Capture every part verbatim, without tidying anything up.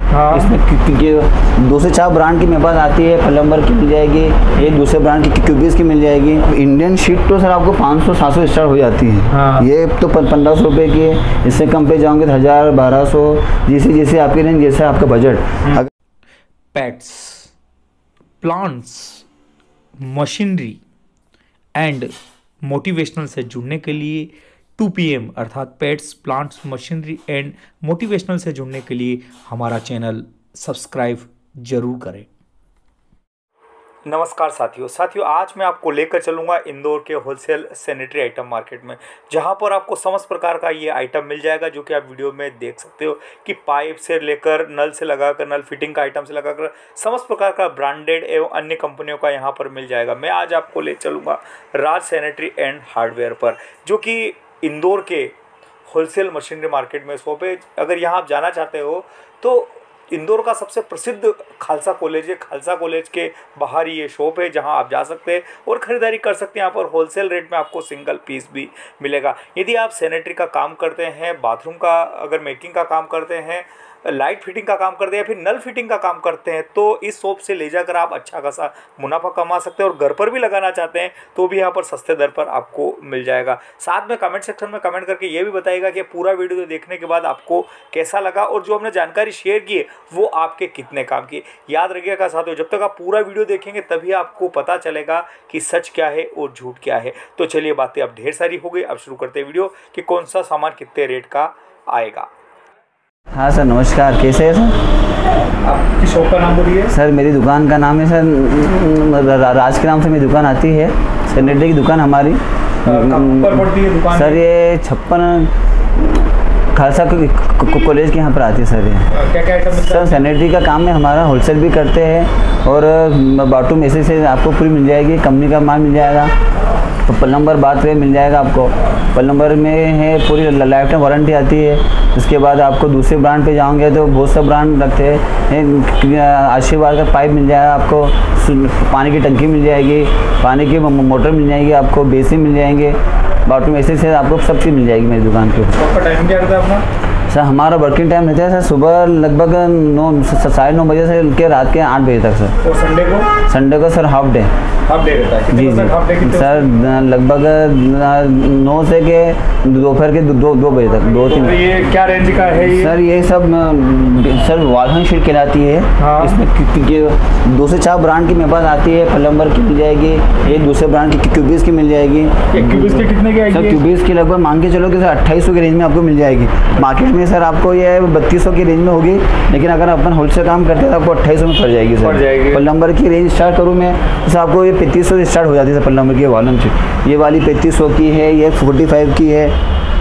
हाँ। इसमें क्योंकि दो से चार ब्रांड की मेरे पास आती है, प्लम्बर की मिल जाएगी, एक दूसरे ब्रांड की क्यूबिस की मिल जाएगी। इंडियन शीट तो सर आपको पाँच सौ सात सौ स्टार्ट हो जाती है। हाँ। ये तो पंद्रह सौ रुपये की है, इससे कम पे जाओगे तो हज़ार बारह सौ, जैसे जैसे आपकी रेंज, जैसे आपका budget. Pets, plants, machinery and motivational से जुड़ने के लिए टू पी एम अर्थात pets, plants, machinery and motivational से जुड़ने के लिए हमारा चैनल सब्सक्राइब जरूर करें। नमस्कार साथियों साथियों आज मैं आपको लेकर चलूँगा इंदौर के होलसेल सैनिटरी आइटम मार्केट में, जहां पर आपको समस्त प्रकार का ये आइटम मिल जाएगा, जो कि आप वीडियो में देख सकते हो कि पाइप से लेकर नल से लगाकर, नल फिटिंग का आइटम से लगाकर समस्त प्रकार का ब्रांडेड एवं अन्य कंपनियों का यहाँ पर मिल जाएगा। मैं आज आपको ले चलूँगा राज सैनिटरी एंड हार्डवेयर पर, जो कि इंदौर के होलसेल मशीनरी मार्केट में शॉप है। अगर यहाँ आप जाना चाहते हो तो इंदौर का सबसे प्रसिद्ध खालसा कॉलेज है, खालसा कॉलेज के बाहर ये शॉप है, जहां आप जा सकते हैं और ख़रीदारी कर सकते हैं। यहाँ पर होलसेल रेट में आपको सिंगल पीस भी मिलेगा। यदि आप सैनिटरी का काम करते हैं, बाथरूम का अगर मेकिंग का काम करते हैं, लाइट फिटिंग का काम करते हैं या फिर नल फिटिंग का काम करते हैं, तो इस शॉप से ले जाकर आप अच्छा खासा मुनाफा कमा सकते हैं। और घर पर भी लगाना चाहते हैं तो भी यहाँ पर सस्ते दर पर आपको मिल जाएगा। साथ में कमेंट सेक्शन में कमेंट करके ये भी बताइएगा कि पूरा वीडियो देखने के बाद आपको कैसा लगा और जो हमने जानकारी शेयर की है वो आपके कितने काम की। याद रखिएगा साथियों, जब तक आप पूरा वीडियो देखेंगे तभी आपको पता चलेगा कि सच क्या है और झूठ क्या है। तो चलिए, बातें अब ढेर सारी हो गई, अब शुरू करते हैं वीडियो कि कौन सा सामान कितने रेट का आएगा। हाँ सर, नमस्कार। कैसे है सर? आपकी शॉप का नाम बोलिए। सर मेरी दुकान का नाम है सर राज के नाम से मेरी दुकान आती है, सैनिटरी की दुकान हमारी। कहाँ पर पड़ती है दुकान? सर ये छप्पन खालसा कॉलेज के यहाँ पर आती है सर। ये क्या क्या आइटम मिलता है? सर सैनिटरी का काम है हमारा, होलसेल भी करते हैं और बाथरूम ऐसे से आपको पूरी मिल जाएगी, कंपनी का माल मिल जाएगा। तो प्लम्बर बात करें मिल जाएगा आपको, प्लम्बर में है पूरी लाइफ टाइम वारंटी आती है। उसके बाद आपको दूसरे ब्रांड पे जाओगे तो बहुत सा ब्रांड रखते हैं। आशीर्वाद का पाइप मिल जाएगा आपको, पानी की टंकी मिल जाएगी, पानी की मोटर मिल जाएगी आपको, बेसिन मिल जाएंगे, बाथरूम ऐसे से आपको सब चीज़ मिल जाएगी मेरी दुकान पे। आपका टाइम क्या रहता है अपना? सर हमारा वर्किंग टाइम रहता है सर सुबह लगभग नौ साढ़े नौ बजे से के रात के आठ बजे तक सर। और संडे को? संडे को sir half day. Half day रहता है? जी जी सर, लगभग नौ से के दोपहर के दो दो बजे तक, दो तीन। तो ये क्या रेंज का है ये? सर ये सब सर वॉल शीट कहलाती है। हाँ। इसमें क्योंकि दो से चार ब्रांड की मेरे पास आती है, प्लम्बर की मिल जाएगी, एक दूसरे ब्रांड की क्यूबिस की मिल जाएगी। क्यूबिस की कितने की आएगी? सर क्यूबिस की लगभग मान के चलो कि सर अट्ठाईस सौ की रेंज में आपको मिल जाएगी। मार्केट में सर आपको ये बत्तीस सौ की रेंज में होगी, लेकिन अगर अपन होलसेल काम करते हैं तो आपको अट्ठाईस सौ में पड़ जाएगी सर। प्लम्बर की रेंज स्टार्ट करूँ मैं तो आपको ये पैंतीस सौ से स्टार्ट हो जाती है प्लम्बर की वॉल्यूम शीट। ये वाली पैंतीस सौ की है, ये फोर्टी फाइव की है।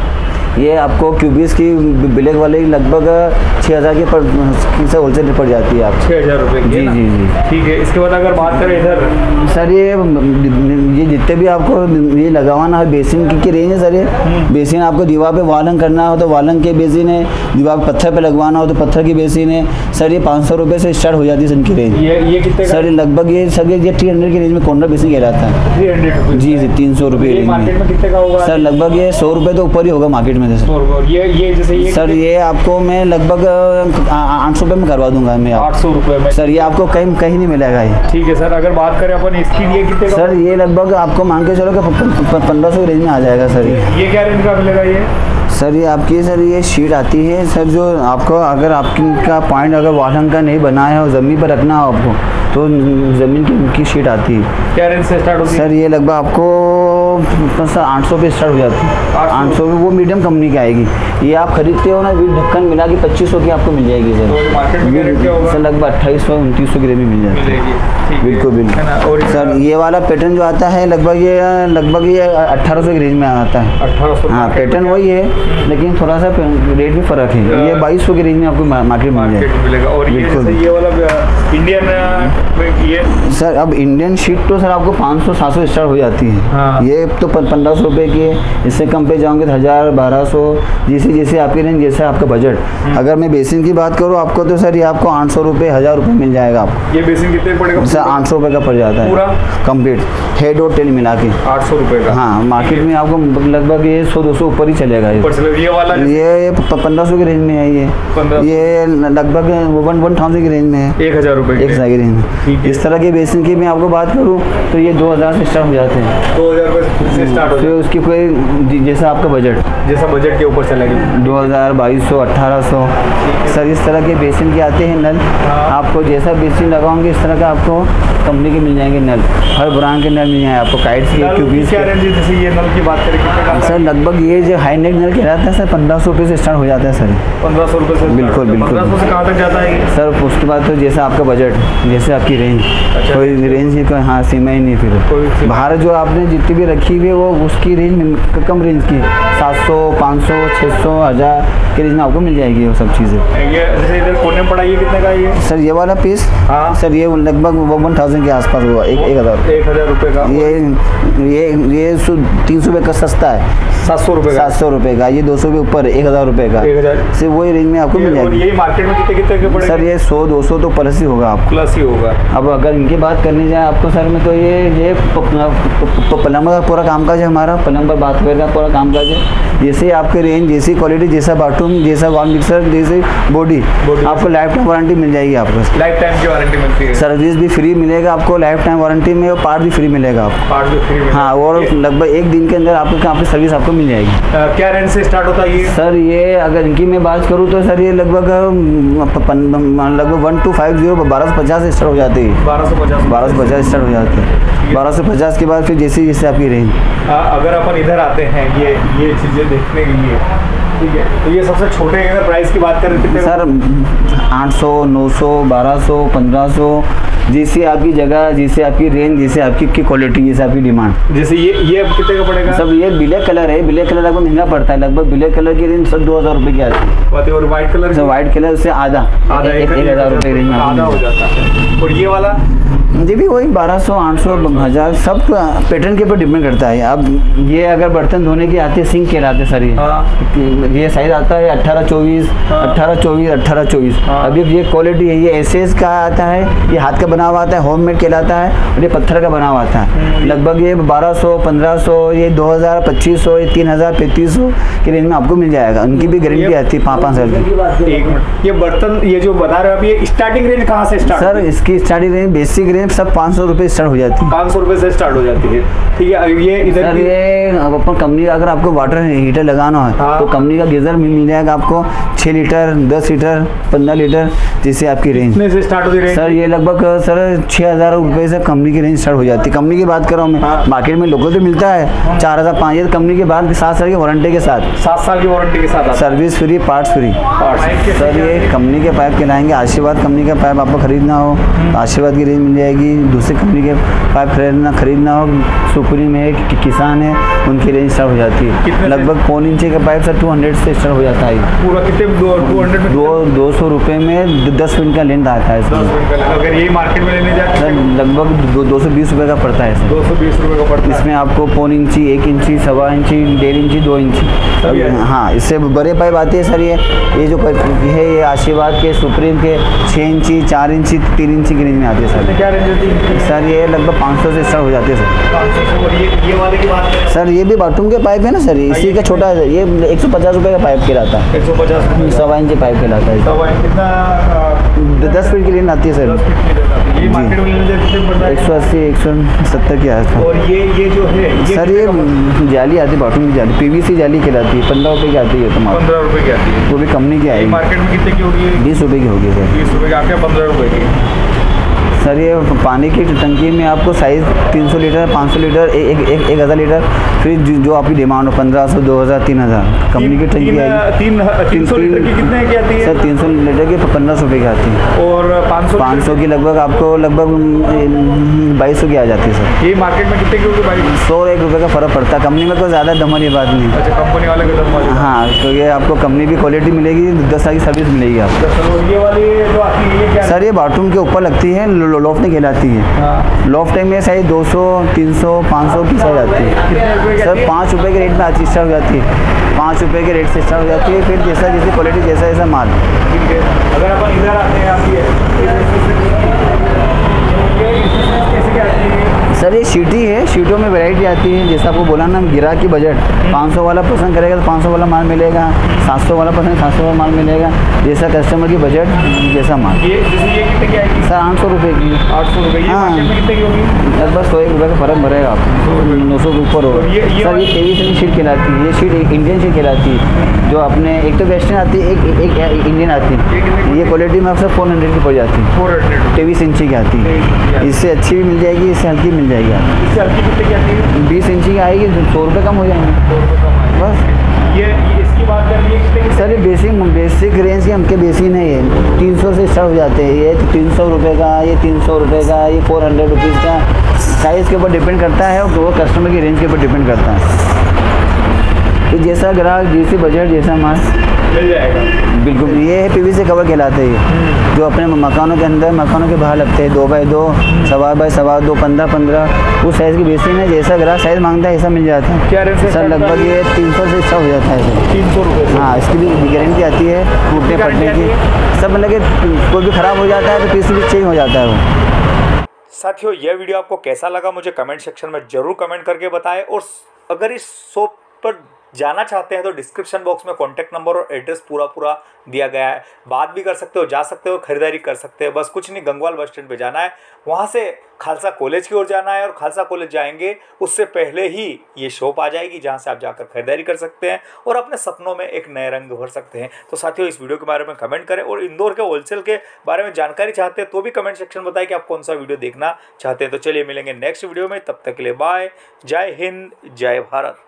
ये आपको क्यूबिस की ब्लैक वाली लगभग छः हज़ार की पर से होलसेल पड़ जाती है आप छः हज़ार रुपये की। जी जी जी ठीक है। इसके बाद अगर बात करें इधर सर, ये ये जितने भी आपको ये लगवाना है बेसिन की, की रेंज है सर। ये बेसिन आपको दीवार पे वालन करना हो तो वालन के बेसिन है, दीवार पत्थर पे लगवाना हो तो पत्थर की बेसिन है सर। ये पाँच सौ रुपये से स्टार्ट हो जाती है इनकी रेंज। ये ये कितने सर? ये लगभग ये सर ये थ्री हंड्रेड की रेंज में कॉर्नर बेसिन कहलाता है। थ्री हंड्रेड जी जी तीन सौ रुपये रेंज मार्केट में कितने का होगा सर? लगभग ये सौ रुपये तो ऊपर ही होगा मार्केट में सर। ये ये जैसे ये सर ये आपको मैं लगभग आठ सौ रुपये में करवा दूंगा मैं। आठ सौ रुपये में सर ये आपको कहीं कहीं नहीं मिलेगा ये। ठीक है सर। अगर बात करें अपन इसकी, ये कितने का? सर ये लगभग आपको मान के चलो कि पंद्रह सौ रेंज में आ जाएगा सर। ये ये क्या रेंज का मिलेगा ये? सर ये आपकी सर ये शीट आती है सर, जो आपको अगर आपकी का पॉइंट अगर वालन का नहीं बना है और ज़मीन पर रखना हो आपको तो ज़मीन की, की शीट आती है। क्या रेंज से स्टार्ट होती है? सर ये लगभग आपको सर आठ सौ पे स्टार्ट हो जाती है। आठ सौ में वो मीडियम कंपनी की आएगी। ये आप खरीदते हो ना, विद ढक्कन मिला के पच्चीस सौ की आपको मिल जाएगी सर। तो मार्केट में रेट क्या होगा? सर लगभग अट्ठाईस सौ उनतीस सौ की रेंज में मिल जाएगी। बिल्कुल बिल्कुल। और सर ये वाला पैटर्न जो आता है लगभग ये लगभग ये अट्ठारह सौ की रेंज में आता है। अठारह सौ? हाँ पैटर्न वही है, लेकिन थोड़ा सा रेट में फ़र्क है। ये बाईस सौ की रेंज में आपको मार्केट मिल जाएगा। और ये जैसे ये वाला इंडियन में ये सर अब इंडियन शीट तो सर आपको पाँच सौ सात सौ स्टार्ट हो जाती है। हाँ। ये तो पंद्रह सौ रुपये की है, इससे कम पे जाओगे तो हज़ार बारह सौ, जैसे जैसे आपकी रेंज जैसे आपका बजट। अगर मैं बेसिन की बात करूँ आपको तो सर ये आपको आठ सौ रुपये हज़ार रुपये मिल जाएगा आपको। ये बेसिन कितने पड़ेगा सर? आठ सौ रुपये का पड़ जाता है पूरा कंप्लीट, हेड और टेल मिला के आठ सौ रुपये का। हाँ, मार्केट में आपको लगभग ये सौ दो सौ ऊपर ही चलेगा। ये ये वाला ये पंद्रह सौ की रेंज में है। ये ये लगभग वन वन थाउजेंड की रेंज में है, एक हज़ार रुपये एक हज़ार की रेंज में। इस तरह के बेसिन की मैं आपको बात करूँ तो ये दो हज़ार से स्टार्ट हो जाते हैं। दो हज़ार रुपये से स्टार्ट हो फिर उसकी कोई जैसा आपका बजट, जैसा बजट के ऊपर चलेगा। दो हज़ार बाईस सौ अट्ठारह सौ सर इस तरह के बेसिन के आते हैं नल। आपको जैसा बेसिन लगाओगे इस तरह का आपको कंपनी के मिल जाएंगे नल, हर ब्रांड के नल मिल जाएंगे आपको। काइट्स के, क्यूबीज के। जैसे ये नल की बात करें कितने का? सर लगभग ये जो हाई नेक नल कहलाता है सर पंद्रह सौ रुपये से स्टार्ट हो जाता है सर। पंद्रह सौ रुपये से? बिल्कुल बिल्कुल। पंद्रह सौ से कहाँ तक जाता है सर? उसके बाद तो जैसा आपका बजट, जैसे आपकी रेंज। अच्छा। कोई रेंज ही कोई हाँ सीमा ही नहीं। फिर बाहर जो आपने जितनी भी रखी हुई है वो उसकी रेंज कम रेंज की सात सौ पाँच सौ छः सौ हज़ार के रेंज में आपको मिल जाएगी वो सब चीज़ें। ये जैसे इधर कोने में पड़ा ये कितने का ये? सर ये वाला पीस हाँ सर ये लगभग वन थाउजेंड के आसपास हुआ, एक एक हज़ार एक हज़ार रुपये का। ये ये ये तीन सौ रुपये का सस्ता है, सात सौ रुपये सात सौ रुपये का। ये दो सौ के ऊपर एक हज़ार रुपये का, एक हज़ार से वही रेंज में आपको मिल जाएगी। ये मार्केट में कितने कितने के पड़ेगा? सर ये सौ दो सौ तो प्लस ही होगा आपको, प्लस ही होगा। अब अगर इनकी बात करनी जाए आपको सर में तो ये ये प्लम्बर का पूरा कामकाज है हमारा। प्लम्बर बाथवेयर का पूरा कामकाज है। जैसे आपके रेंज, जैसी क्वालिटी, जैसा बाथरूम, जैसा वॉल मिक्सर, जैसे बॉडी, आपको लाइफ टाइम वारंटी मिल जाएगी आपको। लाइफ टाइम की वारंटी मिलती है। सर्विस भी फ्री मिलेगा आपको लाइफ टाइम वारंटी में, और पार्ट भी फ्री मिलेगा आपको। पार्ट भी फ्री? हाँ। और लगभग एक दिन के अंदर आपको आपकी सर्विस आपको मिल जाएगी। आ, क्या रेंज से स्टार्ट होता है ये? सर ये अगर इनकी मैं बात करूँ तो सर ये लगभग लगभग वन टू फाइव जीरो बारह सौ पचास से स्टार्ट हो जाती है। बारह सौ पचास बारह सौ पचास स्टार्ट हो जाते हैं। बारह सौ पचास के बाद फिर जैसे जैसे आपकी रेंज। अगर अपन इधर आते हैं ये ये चीज़ें देखने के लिए, ठीक है, तो ये सबसे छोटे अगर प्राइस की बात करें कितने? सर आठ सौ नौ सौ बारह सौ पंद्रह सौ, जैसे आपकी जगह, जैसे आपकी रेंज, जैसे आपकी की क्वालिटी, जैसे आपकी डिमांड। जैसे ये ये अब कितने का पड़ेगा? सब ये ब्लैक कलर है, ब्लैक कलर आपको महंगा पड़ता है। लगभग ब्लैक कलर की रेंज सब दो हज़ार रुपये की आती है। और white colour? Sir white colour से आधा आधा एक हज़ार रुपये रेंज में आधा हो जाता है। और ये वाला जी भी वही बारह सौ आठ सौ हज़ार, सब पैटर्न के ऊपर डिपेंड करता है। अब ये अगर बर्तन धोने की आती है सिंक कहलाते सर ये। हाँ। ये साइज आता है अट्ठारह चौबीस, अट्ठारह चौबीस, अट्ठारह चौबीस। अभी ये क्वालिटी है, ये एसएस का आता है, ये हाथ का बना हुआ आता है, होममेड कहलाता है, और ये पत्थर का बना हुआ आता है। लगभग ये बारह सौ पंद्रह सौ, ये दो हज़ार पच्चीस सौ, ये तीन हज़ार पैंतीस सौ की रेंज में आपको मिल जाएगा। उनकी भी गारंटी आती है पाँच पाँच साल की। एक मिनट, ये बर्तन ये जो बता रहे हो अभी, ये स्टार्टिंग रेंज कहाँ से स्टार्ट? सर इसकी स्टार्टिंग रेंज, बेसिक रेंज सब पाँच सौ रुपये स्टार्ट हो जाती है। पाँच सौ रुपये से स्टार्ट हो जाती है, ठीक है। ये इधर सर ये अपन कंपनी का अगर आपको वाटर हीटर लगाना है हाँ। तो कंपनी का गीजर मिल मिल जाएगा आपको छः लीटर, दस लीटर, पंद्रह लीटर, जैसे आपकी रेंज। कितने से स्टार्ट होती है? सर ये लगभग सर छः हज़ार रुपये से कंपनी की रेंज स्टार्ट हो जाती है। कंपनी की बात कर रहा हूँ मैं। हाँ। मार्केट में लोगों तो मिलता है चार हज़ार पाँच हज़ार, कंपनी के बाद सात साल की वारंटी के साथ। सात साल की वारंटी के साथ service free, parts free. Sir ये कंपनी के पाइप कहलाएंगे। आशीर्वाद कंपनी का पाइप आपको खरीदना हो आशीर्वाद की रेंज मिल जाएगी। दूसरी कंपनी के पाइप खरीदना खरीदना हो सुप्रीम है, कि, किसान है, उनकी रेंज स्टार्ट हो जाती है। लगभग पौन इंची का पाइप सर टू हंड्रेड से स्टार्ट हो जाता है। पूरा कितने? टू हंड्रेड में दो दो सौ रुपये में दस फीट का लेंथ आता है इसमें। अगर यही मार्केट में लेने जाए सर लगभग दो दो सौ बीस रुपये का पड़ता है सर। दो सौ बीस रुपये का पड़ता है। इसमें आपको पौन इंची, एक इंची, सवा इंची, डेढ़ इंची, दो इंची। हाँ, इससे बड़े पाइप आते हैं सर। ये ये जो पाइप है ये आशीर्वाद के, सुप्रीम के छः इंची, चार इंची, तीन इंची की रेंज में आते हैं सर। क्या रेंज होती है सर? ये लगभग पाँच सौ से स्टार्ट हो जाते हैं सर। पाँच सौ से। और ये ये वाले की बात करें सर, ये भी बाथरूम के पाइप है ना सर, इसी का छोटा है। ये एक सौ पचास रुपये का पाइप कहलाता है। एक सौ पचास सवा इंची पाइप कहलाता है। सवा इंच कितना? दस फीट की रेंज आती है सर। ये मार्केट में लेने जाए कितने पड़ता है? एक सौ अस्सी, एक सौ सत्तर के आसपास। और ये ये जो है ये सर ये जाली आती है, बाथरूम की जाली, पीवीसी जाली कहलाती है। पंद्रह रुपये की आती है तुम्हारा। पंद्रह रुपये की आती है। वो भी कंपनी की आएगी। मार्केट में कितने की होगी? बीस रुपये की होगी सर। बीस रुपये की, आपके पंद्रह रुपये की। सर ये पानी की टंकी में आपको साइज़ तीन सौ लीटर, पाँच सौ लीटर, एक एक एक हज़ार लीटर, फिर जो, जो आपकी डिमांड हो पंद्रह सौ, दो हज़ार, तीन हज़ार कंपनी की टंकी आएगी। तीन तीन सौ लीटर की कितने की आती है? सर तीन सौ लीटर की पंद्रह सौ रुपये की आती है। और पाँच सौ पाँच सौ की लगभग आपको लगभग बाईस सौ की आ जाती है सर। ये मार्केट में कितने की होगी भाई? सौ एक रुपये का फ़र्क पड़ता है। कंपनी में कोई ज़्यादा दम वाली बात नहीं। अच्छा, कंपनी वाले का दम वाली। हाँ, तो ये आपको कंपनी भी क्वालिटी मिलेगी, दस साल की सर्विस मिलेगी आपको। ये वाली जो आती है ये क्या? सर ये बाथरूम के ऊपर लगती है, लॉफ्ट में कहलाती है। लॉफ्ट में साइज दो सौ, तीन सौ, पाँच सौ की साइज आती है सर। पाँच रुपये के रेट में आती स्टार्ट हो जाती है, पाँच रुपये के रेट से स्टार्ट हो जाती है। फिर जैसा जैसी क्वालिटी, जैसा जैसा माल। ठीक है, अगर अपन इधर आते हैं आप कैसे क्या आती है सर? ये शीटी है, शीटों में वैरायटी आती है। जैसा आपको बोला ना, गिरा की बजट पाँच सौ वाला पसंद करेगा तो पाँच सौ वाला माल मिलेगा, सात सौ वाला पसंद सात सौ वाला माल मिलेगा। जैसा कस्टमर की बजट जैसा माल। ये जैसे ये कितने की आएगी सर? आठ सौ रुपये की। आठ सौ रुपये हाँ, कितने की होगी? लगभग सौ एक रुपये का फ़र्क भरेगा आपको, नौ सौ के ऊपर होगा। ये, ये सर ये तेईस इंच शीट कहलाती है। ये शीट इंडियन शीट कहलाती है, जो अपने एक तो वेस्टर्न आती है, एक एक, एक इंडियन आती है। ये क्वालिटी में आपसे फोर हंड्रेड की पड़ जाती है, फोर हंड्रेड तेईस इंची की आती है। इससे अच्छी भी मिल जाएगी, इससे हल्की मिल जाएगी आपको। इससे हल्की कितने की आती है? बीस इंची की आएगी, सौ रुपये कम हो जाएंगे सौ रुपये कम आएगी बस। ये, ये इसकी बात कर रही है सर ये बेसिक बेसिक रेंज के हमके बेसिक नहीं है, तीन सौ से स्टार्ट हो जाते हैं। ये तीन सौ रुपये का, ये तीन सौ रुपये का, ये फोर हंड्रेड रुपीज़ का। साइज़ के ऊपर डिपेंड करता है और वो कस्टमर की रेंज के ऊपर डिपेंड करता है। तो जैसा ग्राहक, जैसी बजट, जैसा माल मिल जाएगा। बिल्कुल। ये है पीवीसी कवर कहलाते हैं, जो अपने मकानों के अंदर, मकानों के बाहर लगते हैं। दो बाई दो, सवा बाई सवा दो, पंद्रह पंद्रह, उस साइज़ की बेसिन है। जैसा ग्राहक साइज़ मांगता है ऐसा मिल जाता है। क्या रेंज सर? लगभग ये तीन सौ से स्टार्ट हो जाता है। तीन सौ रुपये हाँ, इसकी भी गारंटी आती है टूटने फटने की। सब मतलब कि कोई भी ख़राब हो जाता है तो पीस भी चेंज हो जाता है वो। साथियों, यह वीडियो आपको कैसा लगा मुझे कमेंट सेक्शन में जरूर कमेंट करके बताएं। और अगर इस शॉप पर जाना चाहते हैं तो डिस्क्रिप्शन बॉक्स में कॉन्टैक्ट नंबर और एड्रेस पूरा पूरा दिया गया है। बात भी कर सकते हो, जा सकते हो, खरीदारी कर सकते हो। बस कुछ नहीं, गंगवाल बस स्टैंड पे जाना है, वहाँ से खालसा कॉलेज की ओर जाना है और खालसा कॉलेज जाएंगे उससे पहले ही ये शॉप आ जाएगी, जहाँ से आप जाकर खरीदारी कर सकते हैं और अपने सपनों में एक नए रंग भर सकते हैं। तो साथियों, इस वीडियो के बारे में कमेंट करें और इंदौर के होलसेल के बारे में जानकारी चाहते हैं तो भी कमेंट सेक्शन में बताएं कि आप कौन सा वीडियो देखना चाहते हैं। तो चलिए मिलेंगे नेक्स्ट वीडियो में, तब तक के लिए बाय। जय हिंद, जय भारत।